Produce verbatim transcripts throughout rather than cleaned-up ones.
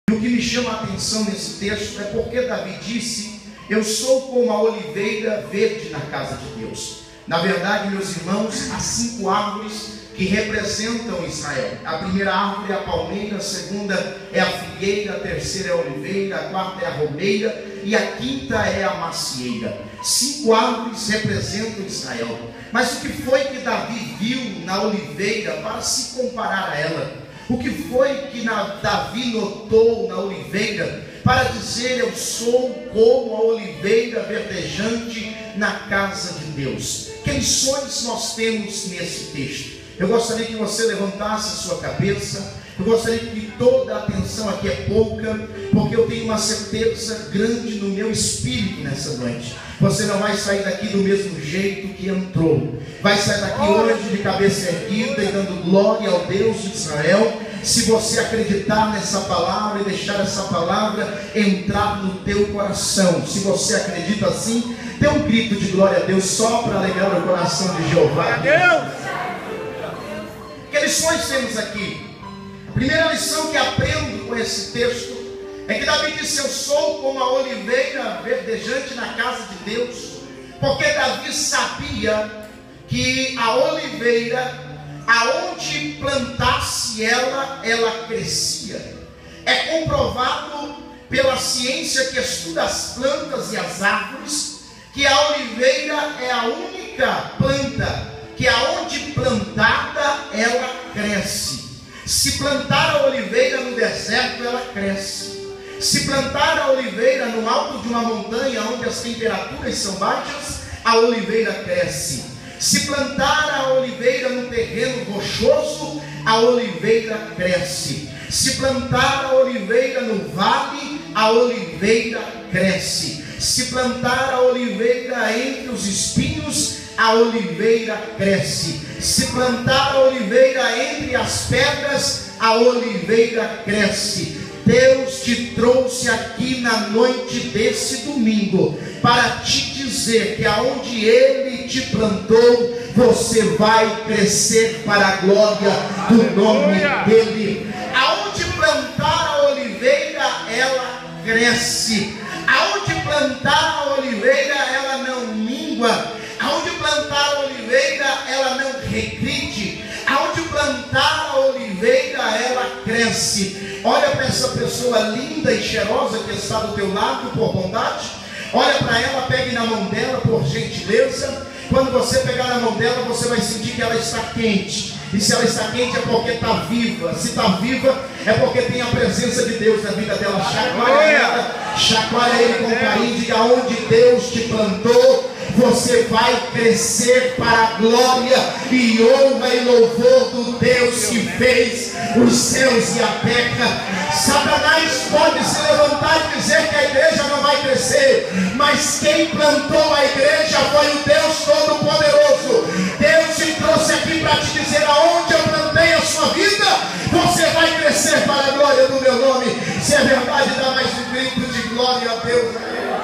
E o que me chama a atenção nesse texto é porque Davi disse: eu sou como a oliveira verde na casa de Deus. Na verdade, meus irmãos, há cinco árvores que representam Israel. A primeira árvore é a palmeira, a segunda é a figueira, a terceira é a oliveira, a quarta é a romeira e a quinta é a macieira. Cinco árvores representam Israel. Mas o que foi que Davi viu na oliveira para se comparar a ela? O que foi que na, Davi notou na oliveira para dizer: eu sou como a oliveira verdejante na casa de Deus? Que lições nós temos nesse texto? Eu gostaria que você levantasse a sua cabeça. Eu gostaria que toda a atenção aqui é pouca, porque eu tenho uma certeza grande no meu espírito nessa noite. Você não vai sair daqui do mesmo jeito que entrou. Vai sair daqui hoje de cabeça erguida e dando glória ao Deus de Israel, se você acreditar nessa palavra e deixar essa palavra entrar no teu coração. Se você acredita assim, dê um grito de glória a Deus só para alegrar o coração de Jeová. Deus! Que lições temos aqui? A primeira lição que aprendo com esse texto é que Davi disse: eu sou como a oliveira verdejante na casa de Deus, porque Davi sabia que a oliveira, aonde plantasse ela, ela crescia. É comprovado pela ciência que estuda as plantas e as árvores, que a oliveira é a única planta que aonde plantada ela cresce. Se plantar a oliveira no deserto, ela cresce. Se plantar a oliveira no alto de uma montanha onde as temperaturas são baixas, a oliveira cresce. Se plantar a oliveira no terreno rochoso, a oliveira cresce. Se plantar a oliveira no vale, a oliveira cresce. Se plantar a oliveira entre os espinhos, a oliveira cresce. Se plantar a oliveira entre as pedras, a oliveira cresce. Deus te trouxe aqui na noite desse domingo para te dizer que aonde Ele te plantou, você vai crescer para a glória do nome dEle. Aonde plantar a oliveira, ela cresce. Aonde plantar a oliveira, ela não mingua. Aonde plantar a oliveira, ela não regride. Aonde plantar a oliveira, ela cresce. Olha para essa pessoa linda e cheirosa que está do teu lado, por bondade. Olha para ela, pegue na mão dela, por gentileza. Quando você pegar na mão dela, você vai sentir que ela está quente. E se ela está quente é porque está viva. Se está viva é porque tem a presença de Deus na vida dela. Chacoalha ela, chacoalha ele com carinho. Diga: onde Deus te plantou, você vai crescer para a glória e honra e louvor do Deus que fez os céus e a terra. Satanás pode se levantar e dizer que a igreja não vai crescer, mas quem plantou a igreja foi o Deus Todo-Poderoso. Deus te trouxe aqui para te dizer: aonde eu plantei a sua vida, você vai crescer para a glória do meu nome. Se é verdade, dá mais um grito de glória a Deus.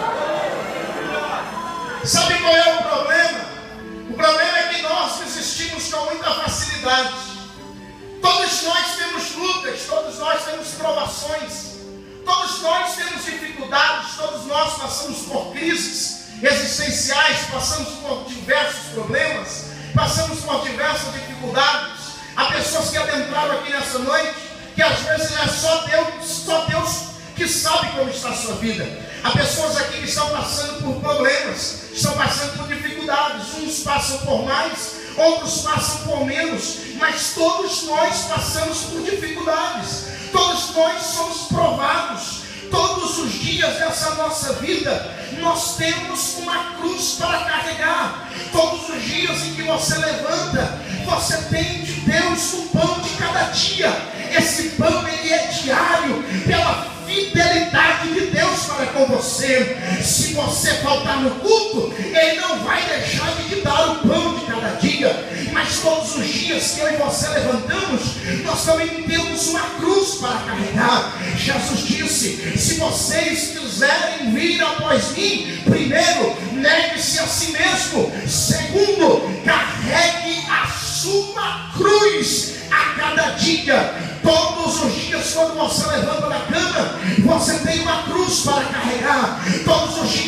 Sabe qual é o problema? O problema é que nós desistimos com muita facilidade. Todos nós temos lutas, todos nós temos provações, todos nós temos dificuldades, todos nós passamos por crises existenciais, passamos por diversos problemas, passamos por diversas dificuldades. Há pessoas que adentraram aqui nessa noite, que às vezes é só Deus, só Deus que sabe como está a sua vida. Há pessoas aqui que estão passando por problemas, estão passando por dificuldades. Uns passam por mais, outros passam por menos, mas todos nós passamos por dificuldades. Todos nós somos provados. Todos os dias dessa nossa vida nós temos uma cruz para carregar. Todos os dias em que você levanta, você tem de Deus o pão de cada dia. Esse pão ele é diário, pela fidelidade de Deus para com você. Se você faltar no culto, Ele não vai deixar de te dar o pão de cada dia. Mas todos os dias que eu e você levantamos, nós também temos uma cruz para carregar. Jesus disse: se vocês quiserem vir após mim, primeiro, negue-se a si mesmo. Segundo, carregue a sua cruz a cada dia. Todos os dias, quando você levanta da cama,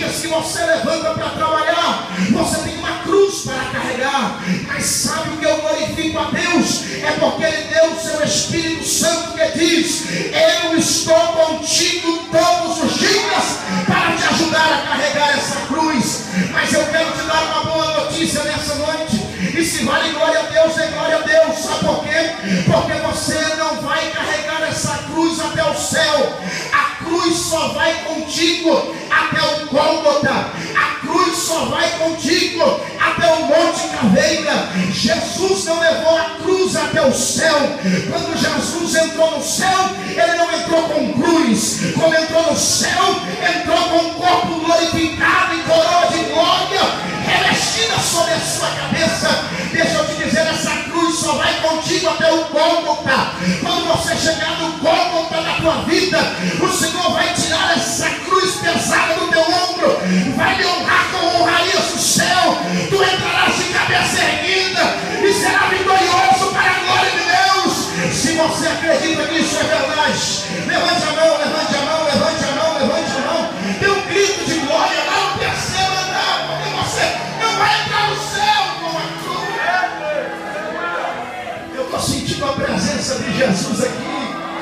dias que você levanta para trabalhar, você tem uma cruz para carregar. Mas sabe o que eu glorifico a Deus? É porque Ele deu o seu Espírito Santo que diz: eu estou contigo todos os dias para te ajudar a carregar essa cruz. Mas eu quero te dar uma boa notícia nessa noite. E se vale glória a Deus, é glória a Deus. Sabe por quê? Porque você não vai carregar essa cruz até o céu. A cruz só vai contigo até o Gólgota. A cruz só vai contigo até o Monte Caveira. Jesus não levou a cruz até o céu. Quando Jesus entrou no céu, Ele não entrou com cruz. Quando entrou no céu, entrou com um corpo glorificado e coroa de glória revestida sobre a sua cabeça. Deixa eu te dizer, essa cruz só vai contigo até o Gólgota. Quando você chegar no Gólgota da tua vida, o Senhor vai tirar essa cruz pesada do teu ombro, vai lhe honrar com honrarias do céu. Tu entrarás de cabeça erguida e será vitorioso para a glória de Deus. Se você acredita que isso é verdade, levante a mão, levante a mão, levante a mão, levante a mão. Dê um grito de glória lá no terceiro andar, porque você não vai entrar no céu com a cruz. Eu estou sentindo a presença de Jesus aqui.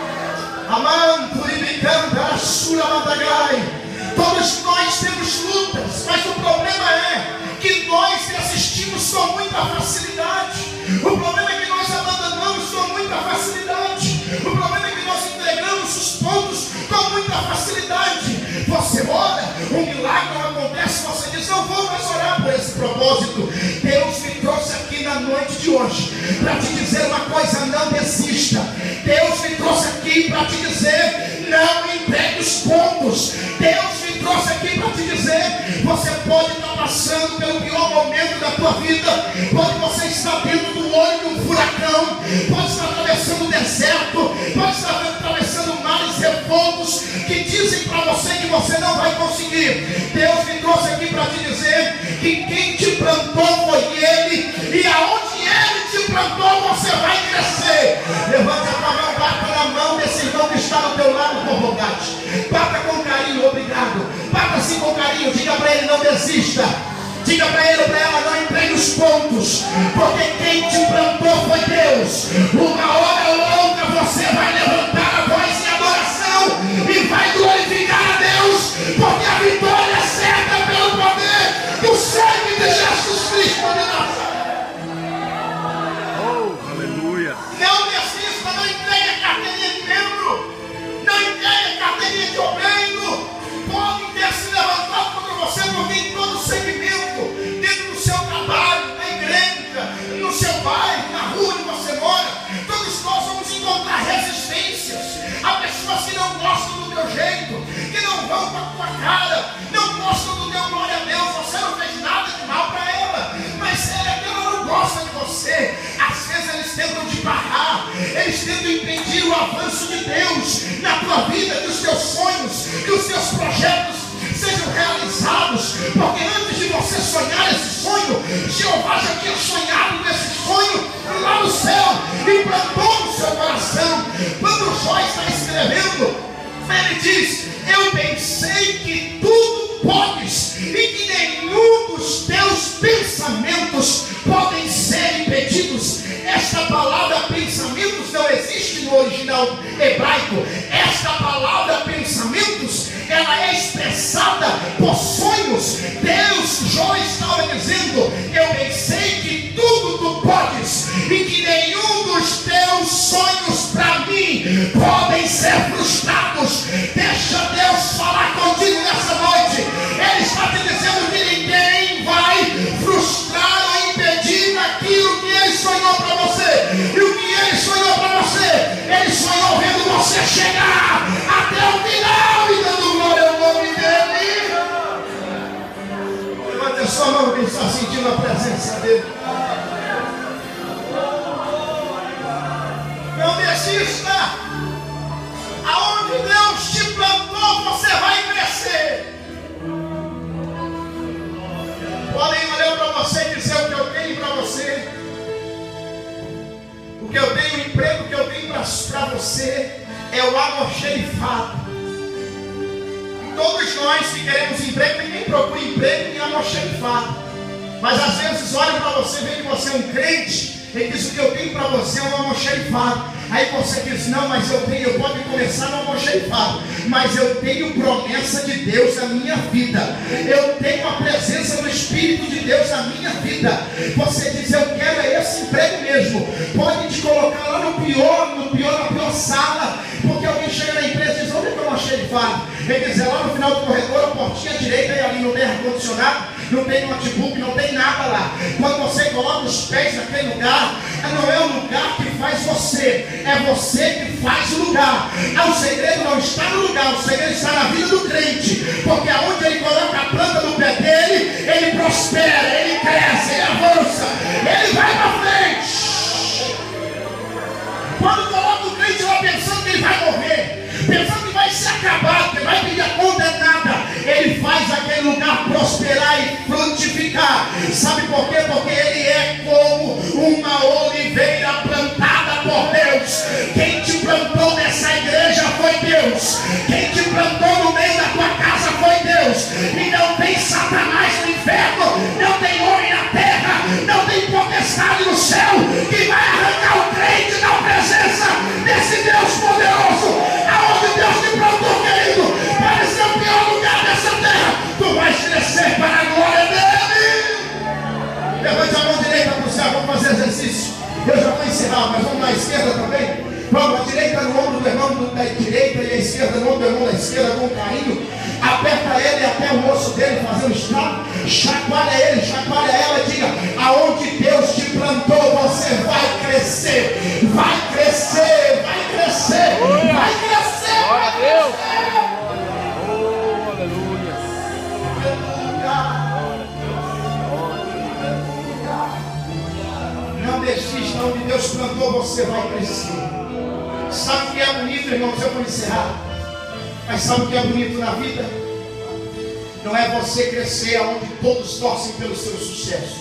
Amando e me canta a sua madagai. Todos nós temos lutas, mas o problema é que nós assistimos com muita facilidade. O problema é que nós abandonamos com muita facilidade. O problema é que nós entregamos os pontos com muita facilidade. Você ora, um milagre não acontece, você diz: não vou mais orar por esse propósito. Deus me trouxe aqui na noite de hoje para te dizer uma coisa: não desista. Deus me trouxe aqui para te dizer: não entregue os pontos. Deus me trouxe aqui para te dizer: você pode estar passando pelo pior momento da tua vida, pode você estar dentro do olho de um furacão, pode estar atravessando o deserto, pode estar atravessando mares revoltos que dizem para você que você não vai conseguir. Deus me trouxe aqui para te dizer que quem te plantou foi Ele, e aonde Ele te plantou você vai crescer. Levanta a tua mão, bata na mão desse irmão que está ao teu lado com bondade, bata com carinho, obrigado, bata assim com carinho, diga para ele: não desista. Diga para ele ou para ela: não entregue os pontos, porque quem te plantou foi Deus. Uma hora longa você vai levantar a voz em adoração e vai glorificar a Deus, porque a vitória é certa pelo poder do sangue de Jesus Cristo de Nazaré. Oh, aleluia. Não desista, não entregue a carteirinha de membro, não entregue a carteirinha de obreiro. Podem ter se levantado contra você, porque em todo segmento, dentro do seu trabalho, na igreja, no seu bairro, na rua onde você mora, todos nós vamos encontrar resistências. Há pessoas que não gostam do teu jeito, que não vão com a tua cara, não gostam do teu glória a Deus. Você não fez nada de mal para ela, mas ela, ela não gosta de você. Às vezes eles tentam te barrar, eles tentam impedir o avanço de Deus na tua vida, que os teus sonhos, que os teus projetos sejam realizados, porque antes de você sonhar esse sonho, Jeová já tinha sonhado com esse sonho lá no céu e plantou no seu coração. Quando Jó está escrevendo, ele diz: eu pensei que tudo podes e que nenhum dos teus pensamentos podem ser impedidos. Esta palavra pensamentos não existe no original hebraico. Esta palavra pensamentos, ela é expressada por sonhos. Deus, Jó estava dizendo: eu pensei que tudo tu podes e que nenhum dos teus sonhos para mim podem ser frustrados. Deixa Deus falar contigo nessa noite. Ele está te dizendo que ninguém vai frustrar ou impedir aquilo que Ele sonhou para você. E o que Ele sonhou para você, Ele sonhou vendo você chegar até o final e dando glória ao nome dEle. Levante a sua mão quem está sentindo a presença dEle. Não desista. Aonde Deus te plantou, você vai crescer. Podem olhar para você e dizer o que eu tenho para você, o que eu tenho, o emprego que eu tenho para você é o almoxerifado. Todos nós que queremos emprego, ninguém procura emprego em almoxarifado. Mas às vezes olham para você, vê que você é um crente, e diz: o que eu tenho para você é um almoxarifado. Aí você diz: não, mas eu tenho, eu posso começar no almoxarifado, mas eu tenho promessa de Deus na minha vida, eu tenho a presença do Espírito de Deus na minha vida. Você diz: eu quero é esse emprego mesmo. Pode te colocar lá no pior, no pior, na pior sala, porque alguém chega na empresa e diz: onde é que eu almoxarifado? Ele diz: é lá no final do corredor, a portinha direita, e ali não tem ar-condicionado, não tem notebook, não tem nada lá. Quando você coloca os pés naquele lugar, não é o lugar que faz você, é você que faz o lugar. O segredo não está no lugar, o segredo está na vida do crente, porque aonde ele coloca a planta do pé dele, ele prospera, ele cresce, ele avança, ele vai para frente. Quando coloca o crente lá pensando que ele vai morrer, pensando que vai se acabar, que vai pedir a conta é nada, ele faz aquele lugar prosperar e frutificar. Sabe por quê? Porque ele é como uma oliveira plantada por Deus. Quem te plantou nessa igreja foi Deus. Quem te plantou no meio da tua casa foi Deus. E não tem Satanás no inferno, não tem homem na terra, não tem potestade no céu que vai arrancar o crente da presença desse Deus poderoso. Aonde Deus te plantou, querido, para ser o pior lugar dessa terra, tu vais crescer para a glória dele. Levante a mão direita para o céu, vamos fazer exercício. Eu já vou encerrar, mas vamos na esquerda também. Vamos, a direita no ombro do irmão da direita e a esquerda no ombro do irmão da esquerda, com carinho. Aperta ele até o osso dele, fazendo estrago. Chacoalha ele, chacoalha ela e diga: aonde Deus te plantou, você vai crescer. Vai crescer, vai crescer, vai crescer. Glória a Deus. Oh, aleluia. Não desista, onde Deus plantou, você vai crescer. Sabe o que é bonito, irmãos? Eu vou encerrar. Mas sabe o que é bonito na vida? Não é você crescer aonde todos torcem pelo seu sucesso,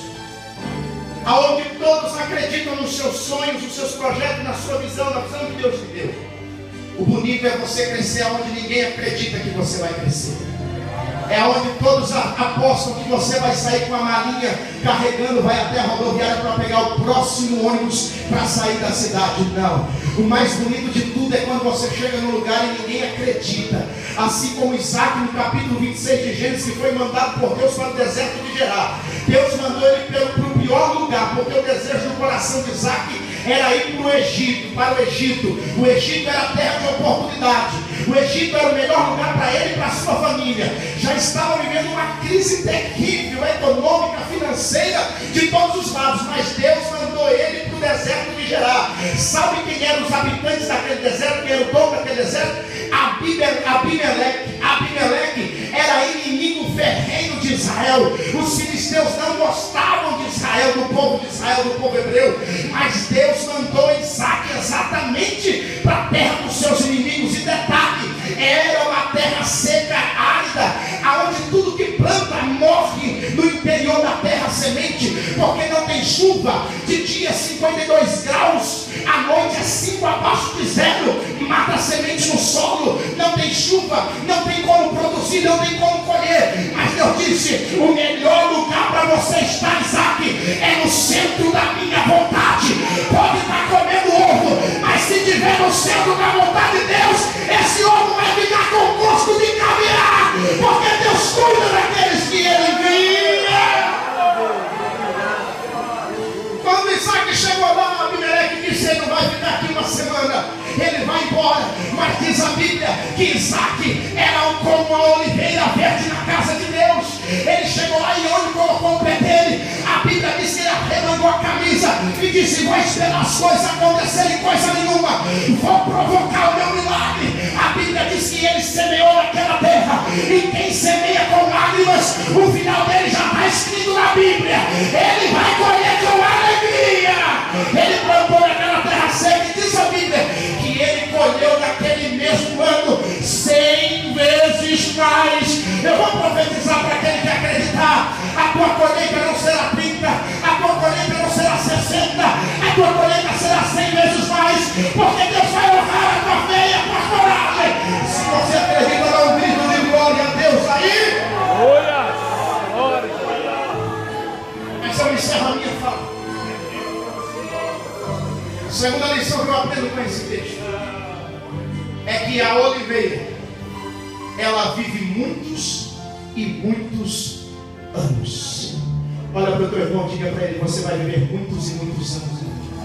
aonde todos acreditam nos seus sonhos, nos seus projetos, na sua visão, na visão que Deus lhe deu. O bonito é você crescer aonde ninguém acredita que você vai crescer. É onde todos apostam que você vai sair com a malinha carregando, vai até a rodoviária para pegar o próximo ônibus para sair da cidade. Não. O mais bonito de tudo é quando você chega no lugar e ninguém acredita. Assim como Isaac no capítulo vinte e seis de Gênesis, que foi mandado por Deus para o deserto de Gerar. Deus mandou ele para o pior lugar, porque o desejo do coração de Isaac era ir para o Egito, para o Egito. O Egito era a terra de oportunidade. O Egito era o melhor lugar para ele e para a sua família. Já estavam vivendo uma crise terrível, econômica, financeira, de todos os lados. Mas Deus mandou ele para o deserto de Gerar. Sabe quem eram os habitantes daquele deserto? Quem era o dono daquele deserto? Abimeleque. Abimeleque era inimigo ferrenho de Israel. Os filisteus não gostavam de Israel, do povo de Israel, do povo hebreu. Mas Deus mandou Isaac exatamente para a terra dos seus inimigos. E detalhe, era uma terra seca, árida, aonde tudo que planta morre no interior da terra, semente, porque não tem chuva. De dia cinquenta e dois graus, à noite é cinco abaixo de zero, mata a semente no solo, não tem chuva, não tem como produzir, não tem como colher. Mas Deus disse: o melhor lugar para você estar, Isaac, é no centro da minha vontade. Pode estar comendo ovo, mas se estiver no centro da vontade de Deus, esse ovo vai ficar com gosto de caviar, porque Deus cuida daqueles que ele envia. Quando Isaac chegou lá, Abimeleque disse: ele não vai ficar aqui uma semana, ele vai embora. Mas diz a Bíblia que Isaac era como uma oliveira verde na casa de Deus. Ele chegou lá e onde colocou o pé dele, a Bíblia diz que ele arremangou a camisa e disse: vou esperar as coisas acontecerem, coisa nenhuma, vou provocar o meu milagre. A Bíblia diz que ele semeou naquela terra, e quem semeia com lágrimas, o final dele já está escrito na Bíblia. Ele vai colher com alegria. Ele plantou naquela terra seca, e diz a Bíblia que ele colheu naquele mesmo ano cem vezes mais. Eu vou profetizar para aquele que acreditar: a tua colheita não será trinta, a tua colheita não será sessenta, a tua colheita será cem vezes mais, porque Deus vai honrar a tua fé e a tua coragem. Se você acredita, dá um grito de glória a Deus aí. Segunda lição que eu aprendo com esse texto é que a oliveira, ela vive muitos e muitos anos. Olha para o teu irmão, diga para ele: você vai viver muitos e muitos anos.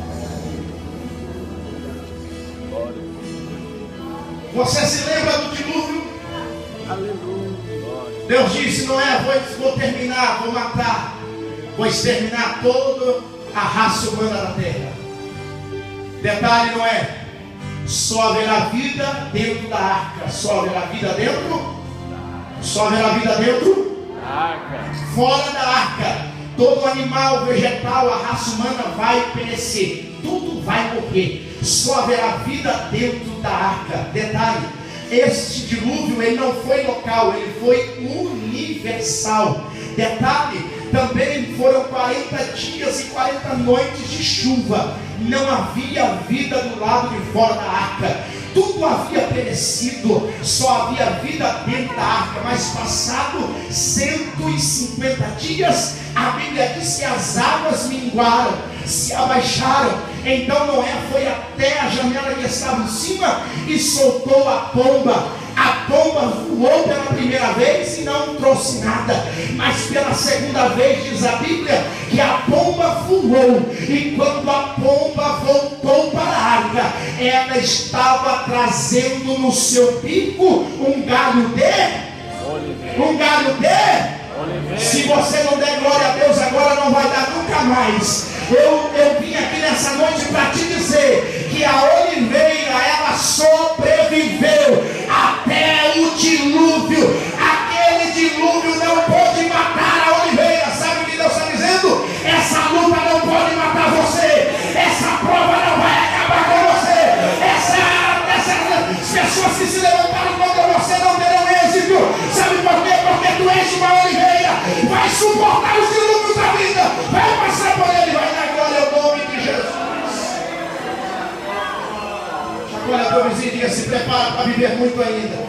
Você se lembra do dilúvio? Aleluia. Deus disse: Noé, vou, vou terminar, vou matar, vou exterminar toda a raça humana da terra. Detalhe, Noé, só haverá vida dentro da arca. Só haverá vida dentro? Só haverá vida dentro? Arca. Fora da arca, todo animal, vegetal, a raça humana vai perecer. Tudo vai morrer. Só haverá vida dentro da arca. Detalhe, este dilúvio ele não foi local, ele foi universal. Detalhe, também foram quarenta dias e quarenta noites de chuva. Não havia vida do lado de fora da arca. Tudo havia perecido, só havia vida dentro da arca. Mas passado cento e cinquenta dias, a Bíblia diz que as águas minguaram, se abaixaram. Então Noé foi até a janela que estava em cima e soltou a pomba. A pomba voou pela primeira vez e não trouxe nada, mas pela segunda vez diz a Bíblia que a pomba voou, e quando a pomba voltou para a arca, ela estava trazendo no seu bico um galho de um galho de se você não der glória a Deus agora, não vai dar nunca mais. Eu, eu vim aqui nessa noite para te dizer que a oliveira, ela sobreviveu até o dilúvio. Aquele dilúvio não pôde matar a oliveira. Sabe o que Deus está dizendo? Essa luta não pode matar você. Essa prova não vai acabar com você. Essa, essa, as pessoas que se levantaram contra você não terão êxito. Sabe por quê? Porque tu és uma oliveira. Vai suportar os dilúvios da vida. Vai passar por ele. Vai dar glória ao nome de Jesus. Olha para o vizinho e diga: se prepara para viver muito ainda.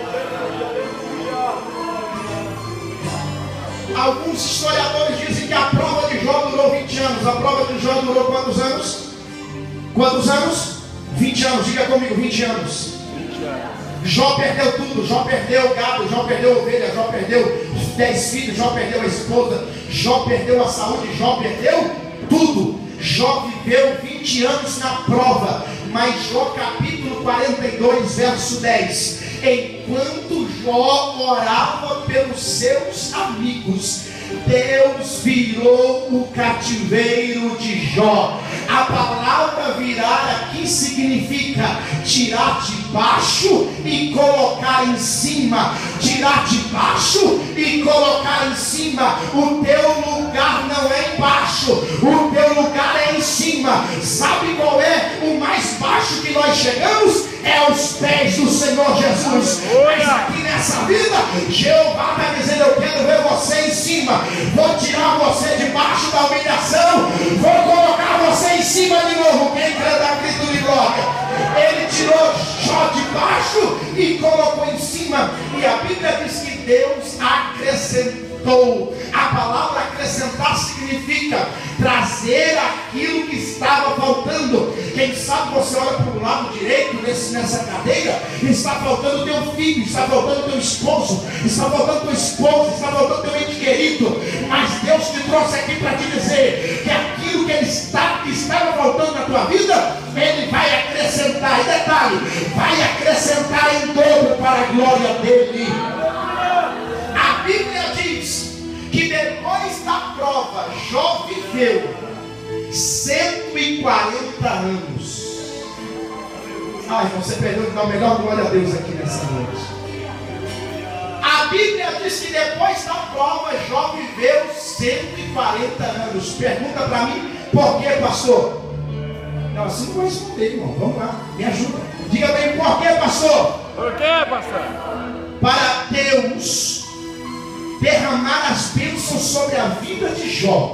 Alguns historiadores dizem que a prova de Jó durou vinte anos. A prova de Jó durou quantos anos? Quantos anos? vinte anos. Diga comigo: vinte anos. Jó perdeu tudo. Jó perdeu o gado, Jó perdeu ovelha, Jó perdeu dez filhos, Jó perdeu a esposa, Jó perdeu a saúde, Jó perdeu tudo. Jó viveu vinte anos na prova. Mas Jó capítulo quarenta e dois, verso dez: enquanto Jó orava pelos seus amigos, Deus virou o cativeiro de Jó. A palavra virar aqui significa tirar de baixo e colocar em cima. Tirar de baixo e colocar em cima. O teu lugar não é embaixo, o teu lugar é em cima. Sabe qual é o mais baixo que nós chegamos? É aos pés do Senhor Jesus. Mas aqui nessa vida, Jeová está dizendo: eu quero ver você em cima. Vou tirar você debaixo da humilhação, vou colocar você em cima de novo. Quem crê dá grito de glória. Ele tirou Jó de baixo e colocou em cima. E a Bíblia diz que Deus acrescentou. A palavra acrescentar significa trazer aquilo que estava faltando. Quem sabe você olha para o lado direito nesse, nessa cadeira, está faltando teu filho, está faltando teu esposo, está faltando tua esposa, está faltando teu ente querido. Mas Deus te trouxe aqui para te dizer que aquilo que, ele está, que estava faltando na tua vida, Ele vai acrescentar. E detalhe, vai acrescentar em dobro para a glória dEle. A Bíblia diz que depois da prova, Jó viveu cento e quarenta anos. Ai, você perdeu de dar a melhor glória a Deus aqui nessa noite. A Bíblia diz que depois da prova, Jó viveu cento e quarenta anos. Pergunta para mim: por que, pastor? Não, assim não vou responder, irmão. Vamos lá, me ajuda. Diga bem: por que, pastor? Por que, pastor? Para Deus derramar as bênçãos sobre a vida de Jó,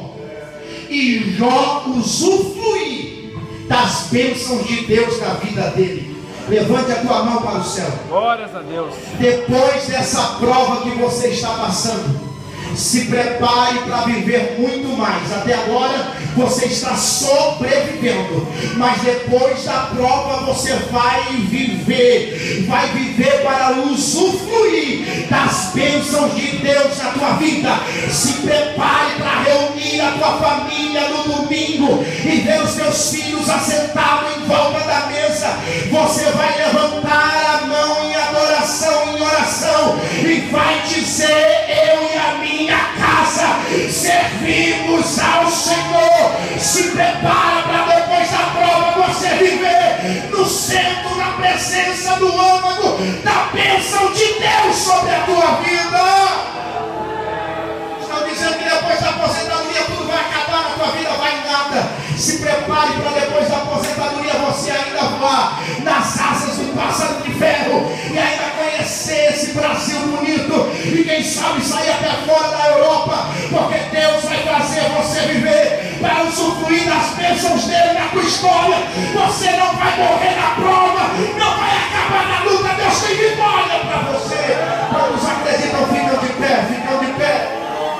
e Jó usufruir das bênçãos de Deus na vida dele. Levante a tua mão para o céu. Glórias a Deus. Depois dessa prova que você está passando, Se prepare para viver muito mais. Até agora você está sobrevivendo, mas depois da prova você vai viver. Vai viver para usufruir das bênçãos de Deus na tua vida. Se prepare para reunir a tua família no domingo e ver os teus filhos assentados em volta da mesa. Você vai levantar a mão em adoração, em oração, e vai dizer: eu e a minha casa servimos ao Senhor. Se prepara para depois da prova você viver no centro, na presença do âmago da bênção de Deus sobre a tua vida. Estão dizendo que depois da aposentadoria tudo vai acabar na tua vida, vai nada. Se prepare para depois da aposentadoria você ainda vá nas asas do pássaro de ferro e ainda conhecer esse Brasil bonito, e quem sabe sair até fora da Europa, porque Deus vai fazer você viver para usufruir das bênçãos dele na tua história. Você não vai morrer na prova, não vai acabar na luta. Deus tem vitória para você. Todos acreditam, ficam de pé, ficam de pé.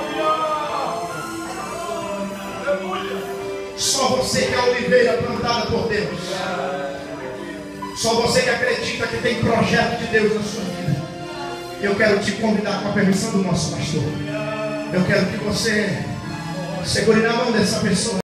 Só você que é a oliveira plantada por Deus, só você que acredita que tem projeto de Deus na sua vida. Eu quero te convidar, com a permissão do nosso pastor, eu quero que você segure na mão dessa pessoa.